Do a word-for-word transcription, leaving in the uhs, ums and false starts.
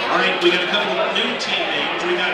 All right, we got a couple of new team names. We got